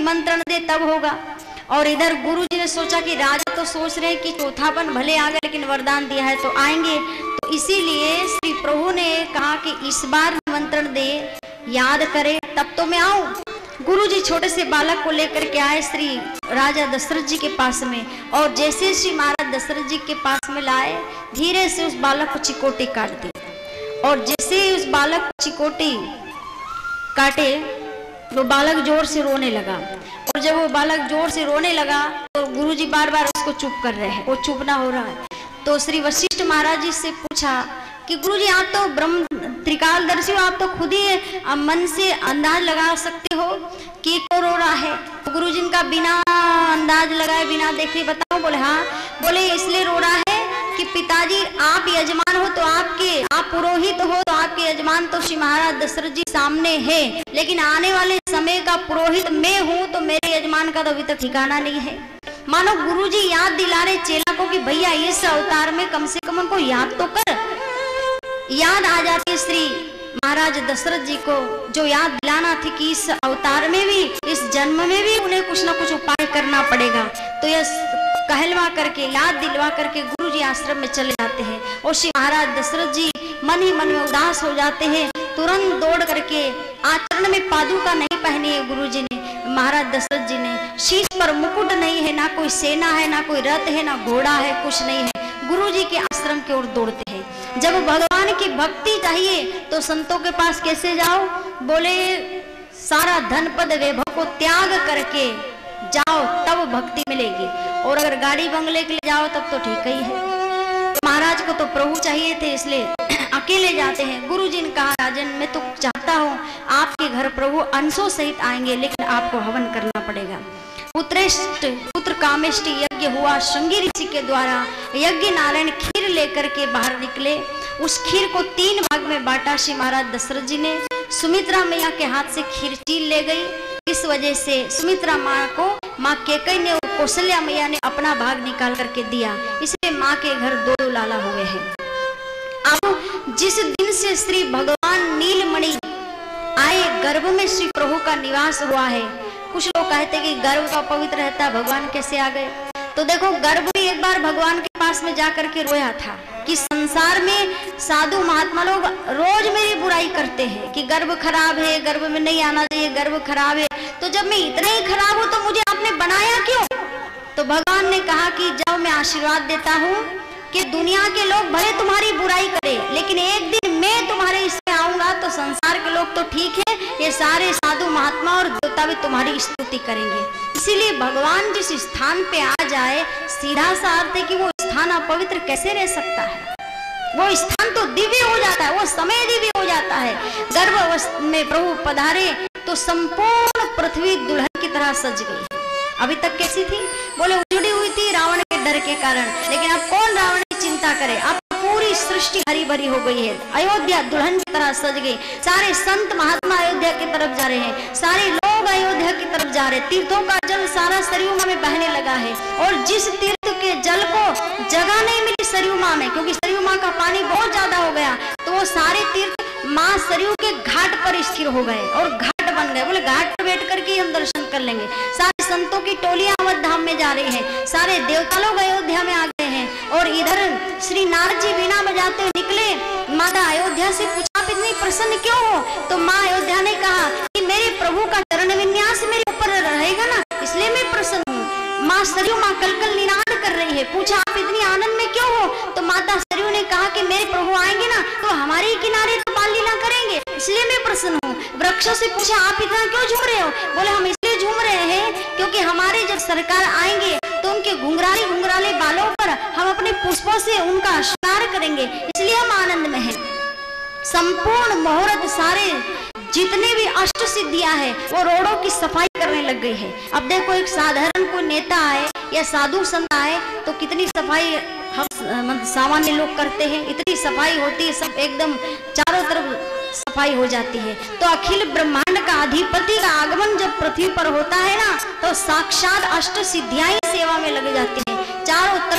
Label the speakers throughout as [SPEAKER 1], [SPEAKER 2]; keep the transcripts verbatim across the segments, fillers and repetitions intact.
[SPEAKER 1] निमंत्रण दे तब होगा। और इधर गुरुजी ने सोचा कि राजा तो सोच रहे हैं कि चौथापन भले आ गए लेकिन वरदान दिया है तो आएंगे, तो इसीलिए श्री प्रभु ने कहा कि इस बार निमंत्रण दे, याद करे तब तो मैं आऊं। गुरुजी छोटे से बालक को लेकर के आए श्री राजा दशरथ जी के पास में, और जैसे श्री महाराज दशरथ जी के पास में लाए, धीरे से उस बालक को चिकोटी काट दी। और जैसे उस बालक को चिकोटी काटे वो बालक जोर से रोने लगा, और जब वो बालक जोर से रोने लगा तो गुरुजी बार बार उसको चुप कर रहे हैं, वो चुप ना हो रहा है। तो श्री वशिष्ठ महाराज जी से पूछा कि गुरुजी आप तो ब्रह्म त्रिकालदर्शी हो, आप तो खुद ही मन से अंदाज लगा सकते हो कि क्यों रो रहा है। तो गुरुजी का बिना अंदाज लगाए बिना देखे बताओ, बोले हाँ, बोले इसलिए रो रहा है कि पिताजी आप यजमान हो तो आपके, आप पुरोहित हो तो आपके यजमान तो श्री महाराज दशरथ जी सामने है, लेकिन आने वाले समय का पुरोहित मैं हूँ तो मेरे यजमान का तो अभी तक ठिकाना नहीं है। मानो गुरुजी याद दिला रहे चेला को कि भैया इस अवतार में कम से कम उनको याद तो कर। याद आ जाती श्री महाराज दशरथ जी को, जो याद दिलाना थी कि इस अवतार में भी, इस जन्म में भी उन्हें कुछ ना कुछ उपाय करना पड़ेगा। तो यह कहलवा करके, याद दिलवा करके गुरुजी आश्रम में चले जाते हैं, और श्री महाराज दशरथ जी मन ही मन में उदास हो जाते हैं। तुरंत दौड़ करके, आचरण में पादुका नहीं पहनी है गुरुजी ने, महाराज दशरथ जी ने, शीश पर मुकुट नहीं है, ना कोई सेना है, ना कोई रथ है, ना घोड़ा है, कुछ नहीं है, गुरुजी के आश्रम की ओर दौड़ते हैं। जब भगवान की भक्ति चाहिए तो संतों के पास कैसे जाओ, बोले सारा धन पद वैभव को त्याग करके जाओ तब भक्ति मिलेगी, और अगर गाड़ी बंगले के लिए जाओ तब तो ठीक ही है। महाराज को तो प्रभु चाहिए थे इसलिए अकेले जाते हैं। गुरुजी ने कहा राजन मैं तो चाहता हूँ आपके घर प्रभु अंशों सहित आएंगे, लेकिन आपको हवन करना पड़ेगा। पुत्रेष्ट पुत्र कामेष्टि यज्ञ हुआ श्रृंगी ऋषि के द्वारा। यज्ञ नारायण खीर लेकर के बाहर निकले, उस खीर को तीन भाग में बांटा श्री महाराज दशरथ जी ने। सुमित्रा मैया के हाथ से खीर चील ले गई, इस वजह से सुमित्रा माँ को माँ केकई ने और कौशल्या मैया ने अपना भाग निकाल करके दिया, इसलिए माँ के घर दो दो लाला हुए हैं। अब जिस दिन से श्री भगवान नीलमणि आए, गर्भ में श्री प्रभु का निवास हुआ है। कुछ लोग कहते कि गर्भ का पवित्र रहता, भगवान कैसे आ गए? तो देखो गर्भ भी एक बार भगवान के पास में जाकर के रोया था कि संसार में साधु महात्मा लोग रोज मेरी बुराई करते हैं कि गर्भ खराब है, गर्भ में नहीं आना चाहिए, गर्भ खराब है। तो जब मैं इतना ही खराब हूं तो मुझे आपने बनाया क्यों? तो भगवान ने कहा कि जब मैं आशीर्वाद देता हूँ कि दुनिया के लोग भले तुम्हारी बुराई करें, लेकिन एक दिन मैं तुम्हारे इसमें आऊंगा तो संसार के लोग तो ठीक है, ये सारे साधु महात्मा और देवता भी तुम्हारी स्तुति करेंगे। इसीलिए भगवान जिस स्थान पे आ जाए, सीधा सा अर्थ है कि वो स्थान अपवित्र कैसे रह सकता है? वो स्थान तो दिव्य हो जाता है, वो समय दिव्य हो जाता है। गर्भ अवस्था में प्रभु पधारे तो संपूर्ण पृथ्वी दुल्हन की तरह सज गई। अभी तक कैसी थी? बोले उजड़ी हुई थी रावण के डर के कारण, लेकिन अब कौन रावण की चिंता करे, अब पूरी सृष्टि हरी भरी हो गई है। अयोध्या दुल्हन की तरह सज गई, सारे संत महात्मा अयोध्या की तरफ जा रहे हैं, सारे लोग अयोध्या की तरफ जा रहे हैं। तीर्थों का जल सारा सरयू मां में बहने लगा है, और जिस तीर्थ के जल को जगह नहीं मिली सरयू मां में, क्योंकि सरयू मां का पानी बहुत ज्यादा हो गया, तो वो सारे तीर्थ मां सरयू के घाट पर स्थिर हो गए और घाट बन गए। बोले घाट पर बैठ करके हम दर्शन कर लेंगे। सारे संतों की टोलियां अवध धाम में जा रही हैं, सारे देवता लोग अयोध्या में आ गए हैं, और इधर श्री नारद जी वीणा बजाते हुए निकले। माता अयोध्या से पूछा आप इतनी प्रसन्न क्यों हो? तो माँ अयोध्या ने कहा कि मेरे प्रभु का चरण विन्यास मेरे ऊपर रहेगा ना, इसलिए मैं प्रसन्न हूँ। माँ सरयू माँ कल कल निनाद कर रही है। पूछा आप इतनी आनंद में क्यों हो? तो माता सरयू ने कहा कि मेरे प्रभु आएंगे ना तो हमारे किनारे तो बाल लीला करेंगे, इसलिए मैं प्रसन्न हूँ। वृक्षों से पूछा आप इतना क्यों झूम रहे हो? बोले हम इसलिए झूम रहे हैं क्योंकि हमारे जब सरकार आएंगे तो उनके घुंघराले घुंघराले बालों पर हम अपने पुष्पों से उनका श्रृंगार करेंगे, इसलिए हम आनंद में हैं। संपूर्ण मुहूर्त सारे जितने भी अष्ट सिद्धियां हैं वो रोडों की सफाई करने लग गई है। अब देखो एक साधारण कोई नेता आए या साधु संत आए तो कितनी सफाई हम सामान्य लोग करते हैं, इतनी सफाई होती है, सब एकदम चारों तरफ सफाई हो जाती है। तो अखिल ब्रह्मांड का अधिपति का आगमन जब पृथ्वी पर होता है ना, तो साक्षात अष्ट सिद्धियां ही सेवा में लग जाती हैं। चारों तरफ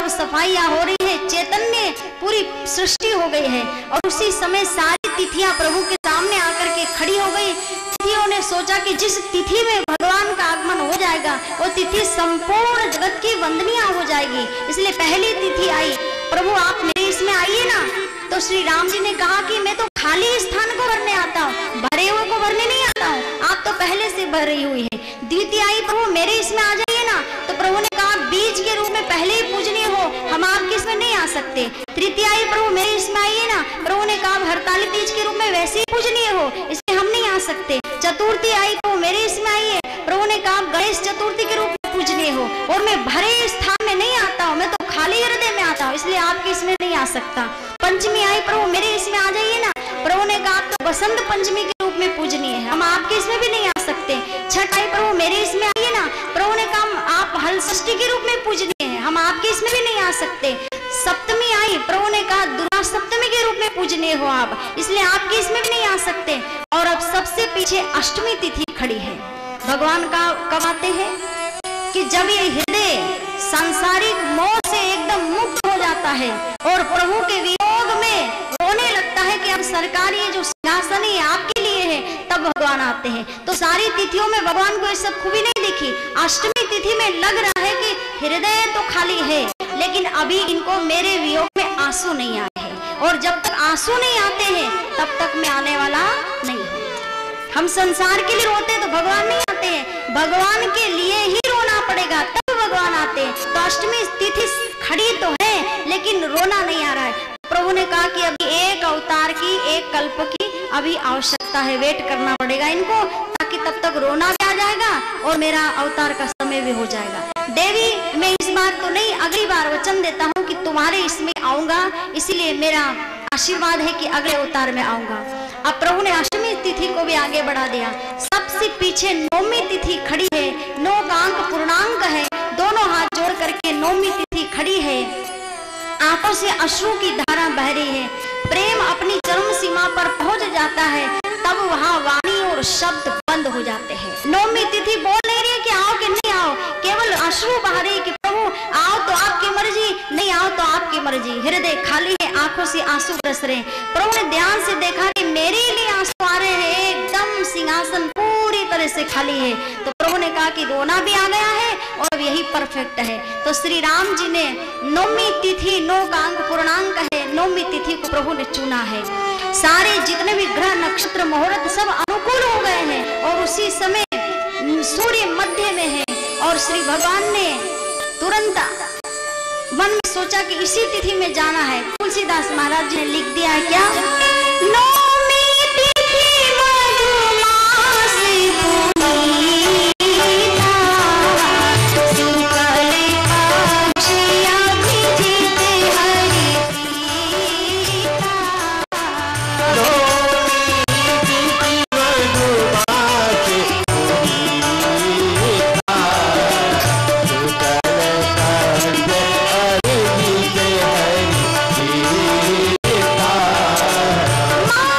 [SPEAKER 1] तरफ सफाइयां हो रही है, चैतन्य पूरी सृष्टि हो गई है। और उसी समय सारी तिथियां प्रभु के सामने आकर के खड़ी हो गई। तिथियों ने सोचा कि जिस तिथि में भगवान का आगमन हो जाएगा वो तिथि संपूर्ण जगत की वंदनीय हो जाएगी। इसलिए पहली तिथि आई, प्रभु आप मेरे इसमें आइए ना। तो श्री राम जी ने कहा कि मैं तो खाली स्थान को भरने आता हूँ, भरे हुए को भरने नहीं आता हूँ, आप तो पहले से भरी हुई है। द्वितीय आई, प्रभु मेरे इसमें आ जाइए ना। तो प्रभु ने कहा बीज के रूप में पहले ही पूजनीय हो, हम आपके इसमें नहीं आ सकते। तृतीय आई, प्रभु मेरे इसमें आइए ना। प्रभु ने कहा हरताली तीज के रूप में वैसे ही पूजनीय हो, इसमें हम नहीं आ सकते। चतुर्थी आई, प्रभु मेरे इसमें आइए। प्रभु ने कहा गणेश चतुर्थी के रूप में पूजनीय हो, और मैं भरे स्थान में नहीं आता हूँ, मैं तो खाली हृदय में आता हूँ, इसलिए आपके इसमें नहीं आ सकता। पंचमी आई, प्रभु मेरे इसमें आ जाइए ना। प्रभु ने कहा आप तो बसंत पंचमी के रूप में पूजनीय है, हम आपके इसमें भी नहीं आ सकते। छठ आई, प्रभु मेरे इसमें आइए ना। प्रभु ने कहा आप हल षष्ठी के रूप में पूजनीय है, हम आपके इसमें भी नहीं आ सकते। सप्तमी आई, प्रभु ने कहा दुर्गा सप्तमी के रूप में पूजनीय हो आप, इसलिए आपके इसमें भी नहीं आ सकते। और अब सबसे पीछे अष्टमी तिथि खड़ी है। भगवान का कब आते हैं कि जब ये हृदय सांसारिक मोह से एकदम मुक्त हो जाता है और प्रभु के वियोग में रोने लगता है कि अब सरकार ये जो सिंहासन है आपके लिए है, तब भगवान आते हैं। तो सारी तिथियों में भगवान को ये सब खूबी नहीं दिखी। अष्टमी तिथि में लग रहा है कि हृदय तो खाली है, लेकिन अभी इनको मेरे वियोग में आंसू नहीं आए हैं, और जब तक आंसू नहीं आते हैं तब तक मैं आने वाला नहीं हूँ। हम संसार के लिए रोते हैं तो भगवान नहीं आते हैं, भगवान के लिए ही रोना पड़ेगा तब भगवान आते हैं। तो अष्टमी तिथि खड़ी तो है लेकिन रोना नहीं आ रहा है। प्रभु ने कहा कि अभी एक अवतार की, एक कल्प की अभी आवश्यकता है, वेट करना पड़ेगा इनको, ताकि तब तक रोना भी आ जाएगा और मेरा अवतार का समय भी हो जाएगा। देवी मैं इस बार तो नहीं, अगली बार वचन देता हूँ कि तुम्हारे इसमें आऊंगा, इसीलिए मेरा आशीर्वाद है कि अगले अवतार में आऊंगा। अब प्रभु ने अष्टमी तिथि को भी आगे बढ़ा दिया। सबसे पीछे नौमी तिथि खड़ी है, नौ का अंक पूर्णांक है, दोनों हाथ जोड़ करके नौमी तिथि खड़ी है। आंखों से अश्रु की धारा बह रही है, प्रेम अपनी चरम सीमा पर पहुंच जाता है, तब वहां वाणी और शब्द बंद हो जाते हैं। नौमी तिथि बोल नहीं रही कि आओ कि नहीं आओ, केवल अश्रु बह रही कि प्रभु आओ तो आपकी मर्जी, नहीं आओ तो आपकी मर्जी। हृदय खाली है, आंखों से आंसू बरस रहे हैं। प्रभु ने ध्यान से देखा कि मेरे लिए आंसू आ रहे हैं, एकदम सिंहासन पूरी तरह से खाली है। तो प्रभु ने कहा कि रोना भी आ गया है और अब यही परफेक्ट है। तो श्री राम जी ने नौमी तिथि, नौ का अंक पूर्णांक है, नौमी तिथि को प्रभु ने चुना है। सारे जितने भी ग्रह नक्षत्र मुहूर्त सब अनुकूल हो गए हैं और उसी समय सूर्य मध्य में है। और श्री भगवान ने तुरंत मन में सोचा कि इसी तिथि में जाना है। तुलसीदास महाराज जी ने लिख दिया है क्या, नौमी तिथि मधुमासी पुनीता, शुक्ल पक्ष अभिजित हरि प्रीता। माँ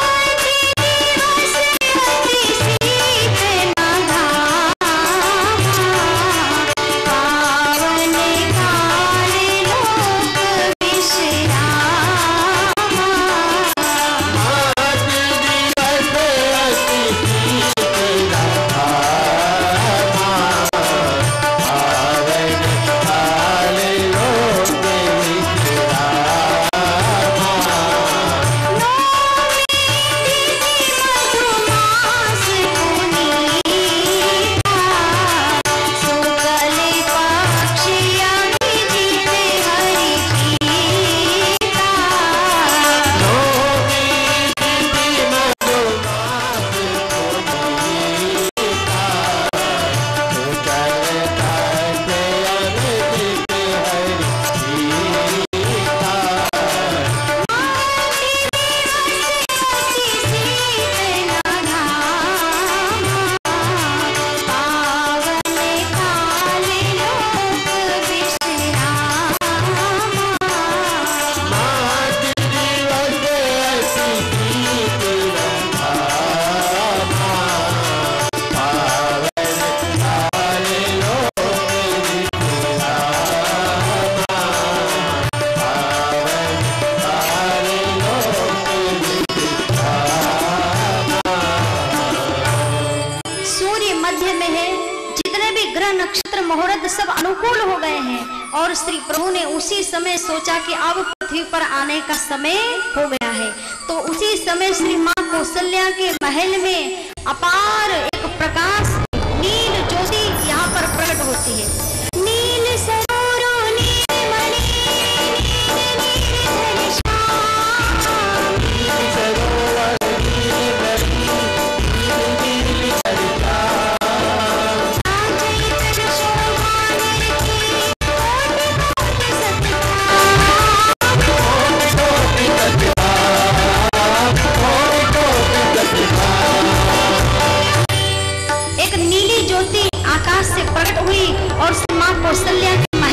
[SPEAKER 1] श्री प्रभु ने उसी समय सोचा कि अब पृथ्वी पर आने का समय हो गया है। तो उसी समय श्री माँ कौशल्या के महल में अपार एक प्रकाश नील ज्योति यहाँ पर प्रकट होती है। नील सरोरो नील मणि नील नील घनश्याम, नील सरोवर नील मणि नील नील घनश्याम, साचैतन्य शोभाने की कोटि कोटि सत्कार, कोटि कोटि सत्कार, कोटि कोटि सत्कार। एक नीली ज्योति आकाश से प्रकट हुई और माँ कौशल्या के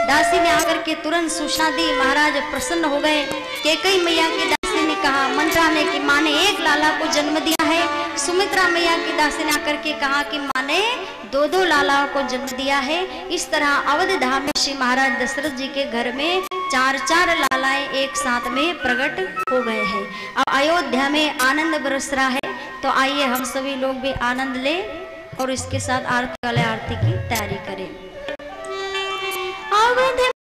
[SPEAKER 1] दासी ने आकर के तुरंत सूचना दी। महाराज प्रसन्न हो गए। कैकेयी मैया की दासी ने कहा, मंत्रा ने कि माँ ने एक लाला को जन्म दिया है। सुमित्रा मैया की दासी ने आकर के कहा कि माँ ने दो दो लालाओं को जन्म दिया है। इस तरह अवध धाम में श्री महाराज दशरथ जी के घर में चार चार लालाएं एक साथ में प्रकट हो गए हैं। अब अयोध्या में आनंद बरस रहा है, तो आइए हम सभी लोग भी आनंद लें और इसके साथ आरती वाले आरती की तैयारी करें। अवध